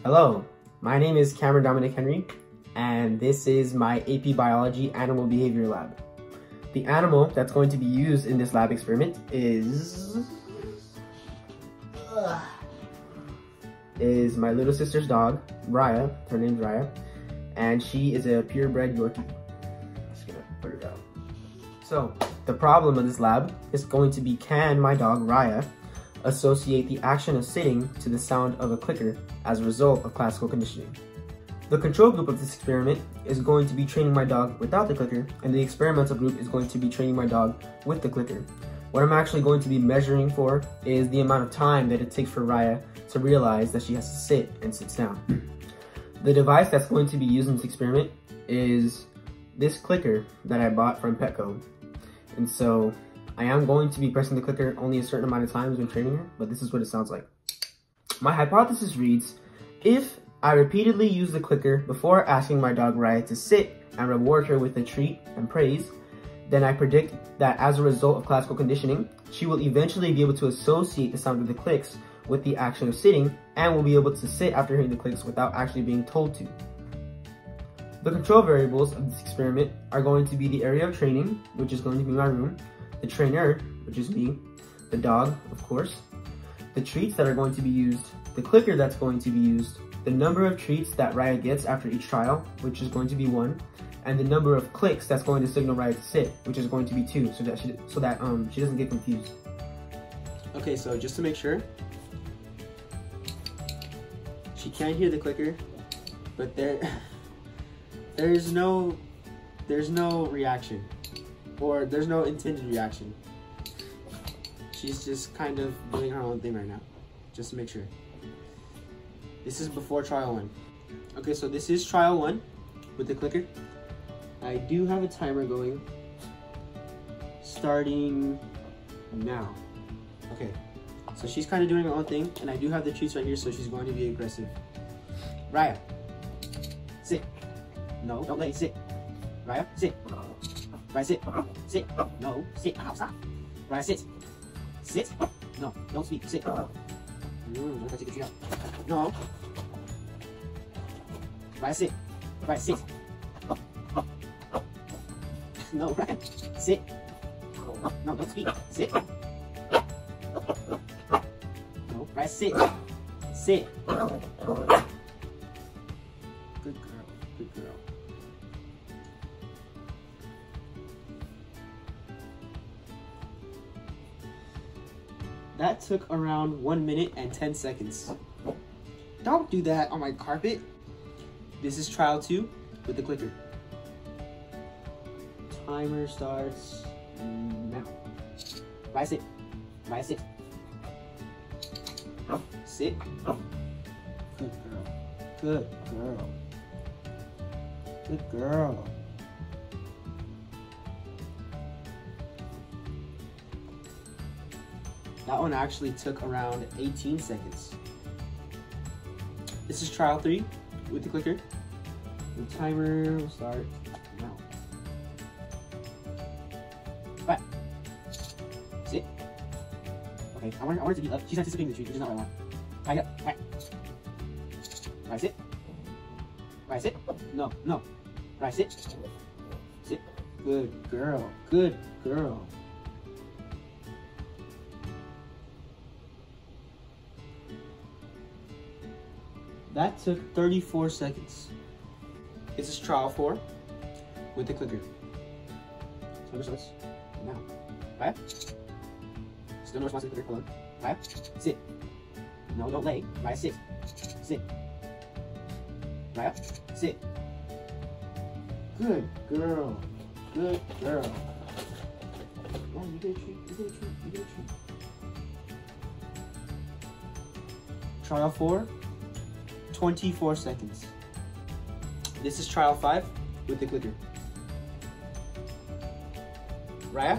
Hello, my name is Cameron Dominic Henry, and this is my AP Biology Animal Behavior Lab. The animal that's going to be used in this lab experiment is my little sister's dog, Raya. Her name's Raya, and she is a purebred Yorkie. Just gonna put her down. So, the problem of this lab is going to be, can my dog, Raya, associate the action of sitting to the sound of a clicker as a result of classical conditioning. The control group of this experiment is going to be training my dog without the clicker, and the experimental group is going to be training my dog with the clicker. What I'm actually going to be measuring for is the amount of time that it takes for Raya to realize that she has to sit and sits down. The device that's going to be used in this experiment is this clicker that I bought from Petco. And so I am going to be pressing the clicker only a certain amount of times when training her, but this is what it sounds like. My hypothesis reads, if I repeatedly use the clicker before asking my dog Raya to sit and reward her with a treat and praise, then I predict that as a result of classical conditioning, she will eventually be able to associate the sound of the clicks with the action of sitting and will be able to sit after hearing the clicks without actually being told to. The control variables of this experiment are going to be the area of training, which is going to be my room, the trainer, which is me, the dog, of course, the treats that are going to be used, the clicker that's going to be used, the number of treats that Raya gets after each trial, which is going to be 1, and the number of clicks that's going to signal Raya to sit, which is going to be 2, so that she doesn't get confused. Okay, so just to make sure, she can't hear the clicker, but there's no reaction, or there's no intended reaction. She's just kind of doing her own thing right now, just to make sure. This is before trial 1. Okay, so this is trial 1 with the clicker. I do have a timer going, starting now. Okay, so she's kind of doing her own thing, and I do have the treats right here, so she's going to be aggressive. Raya, sit. No, don't let it sit. Raya, sit. Raya, sit. Sit. No, sit. Ow, stop. Raya, sit. Sit. No, don't speak. Sit. No. Raya, sit. Raya, sit. No, Raya, sit. No, don't speak. Sit. No, Raya, sit. Sit. Good girl. Good girl. That took around 1 minute and 10 seconds. Don't do that on my carpet. This is trial 2 with the clicker. Timer starts now. Raya, sit. Raya, sit. Sit. Good girl. Good girl. Good girl. That one actually took around 18 seconds. This is trial 3 with the clicker. The timer will start now. Right. Sit. Okay, I want her to be up. She's anticipating the treat, which is not what I want. Right up. Right. Right, sit. Right, sit. No, no. Right, sit. Sit. Good girl. Good girl. That took 34 seconds. This is trial 4 with the clicker. So starts now. Raya. Still no response to the clicker. Hold on. Raya. Sit. No, don't lay. Raya, sit. Sit. Raya. Sit. Good girl. Good girl. Oh, you get a treat. You get a treat. You get a treat. Trial 4. 24 seconds. This is trial 5 with the clicker. Raya.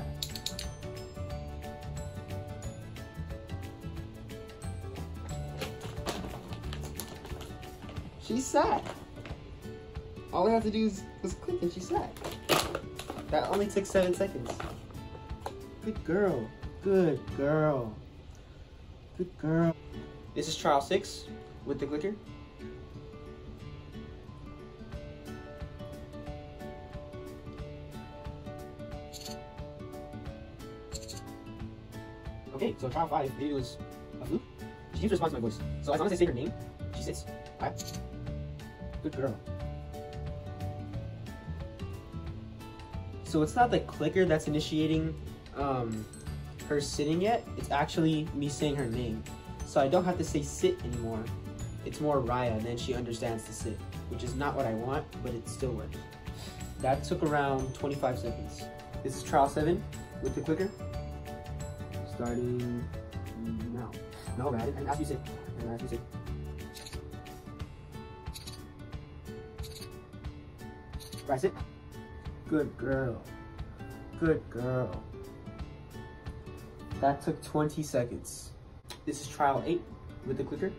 She sat. All I have to do is click and she sat. That only took 7 seconds. Good girl. Good girl. Good girl. This is trial 6 with the clicker. Okay, so trial 5, maybe it was a fluke. She seems to respond to my voice. So as long as I say her name, she sits. Alright? Good girl. So it's not the clicker that's initiating her sitting yet. It's actually me saying her name. So I don't have to say sit anymore. It's more Raya, and then she understands to sit, which is not what I want, but it still works. That took around 25 seconds. This is trial 7 with the clicker. Starting now. No, I didn't ask you sit. I didn't ask you sit. Right, sit. Good girl. Good girl. That took 20 seconds. This is trial 8 with the clicker.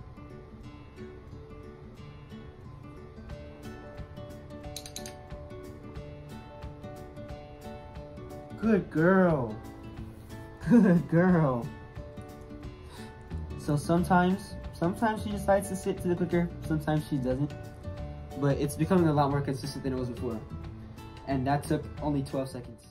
Good girl. Good girl. So sometimes she decides to sit to the clicker, sometimes she doesn't. But it's becoming a lot more consistent than it was before. And that took only 12 seconds.